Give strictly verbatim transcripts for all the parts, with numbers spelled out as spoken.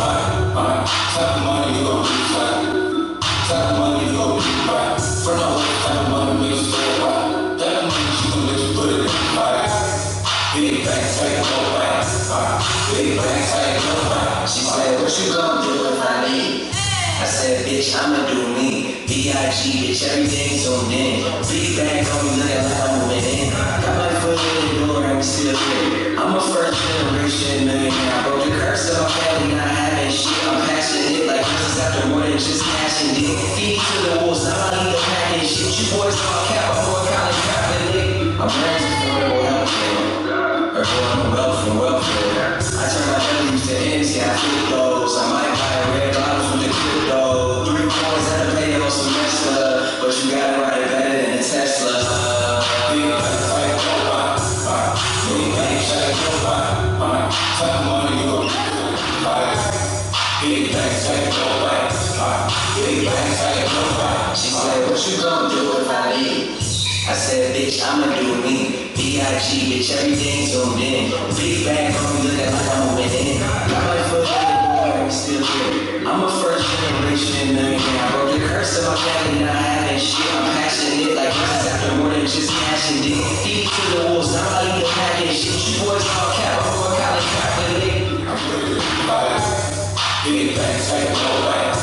right. Right. Type of money you gon' lose right. Type of money you gon' lose right. Front of what type of money makes you feel right. Type of money she gon' let you put it in the fight. Big bang, take no right. Big bang, take no right. She said, what you gon' do if I leave? I said, bitch, I'ma do me. B I G, bitch, everything zoomed in. Big bag on me, looking like I'm moving in. Got my foot in the door and we still here. I'm a first generation millionaire. I broke the curse of my family, not having shit. I'm passionate like this is after more than just cash and dick. Feet to the wolves, now I need to pack and shit. You boys all cap, I'm more college Catholic. I'm friends with affordable healthcare. Or going wealth from welfare. I turn my W's to M's, yeah, I flip those. I might buy a red bottles with the crypto. Three points at a pay on semester. But you gotta ride it better than a Tesla. Big bang, take no right. Big bang, take no right. Type of money you gon' lose right. Big bang, take no right. Big bang, take no right. She said, what you gon' do if I leave? I said, bitch, I'ma do me. B I G, bitch, everything zoomed in. Big bag on me, looking like I'm moving in. Got my foot in the door and we still here. I'm a first generation millionaire. I broke the curse of my family, not having shit. I'm passionate like this is after more than just cash and dick. Feet to the wolves, now I need to pack and shit. You boys all cap, I'm more college Catholic. I'm ready to fight. Big bang, take no right.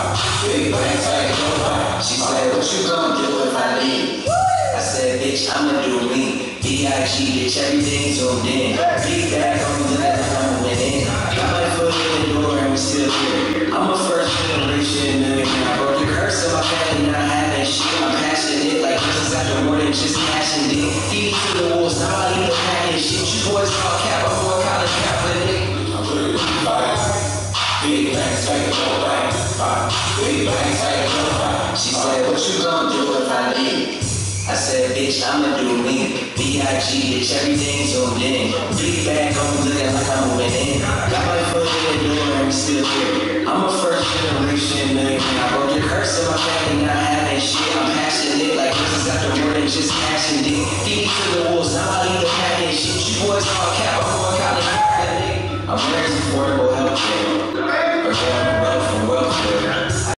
Big bang, take no right. She said, what you gon' do if I leave? I said, bitch, I'ma do me. B I G, bitch, everything zoomed in. Big bag on me, looking like I'm moving in. Got my foot in the door and we still here. I'm a first generation millionaire. I broke the curse of my family, not having shit. I'm passionate like this is after more than just cash and dick. Feet to the wolves, now I need to pack and shit. You boys all cap, I'm more college Catholic. I'm ready to fight. Big bang, take no right. Big bang, take no right. She said, what you gon' do if I leave? I said, bitch, I'ma do me. B I G, bitch, everything zoomed in. Big bag on me, looking like I'm moving in. Got my foot in the door and we still here. I'm a first generation millionaire. I broke the curse of my family, not having shit. I'm passionate like this is after more than just cash and dick. Feet to the wolves, now I need to pack and shit. You boys all cap, I'm more college Catholic. I'm wearing affordable healthcare. Or going wealth from welfare.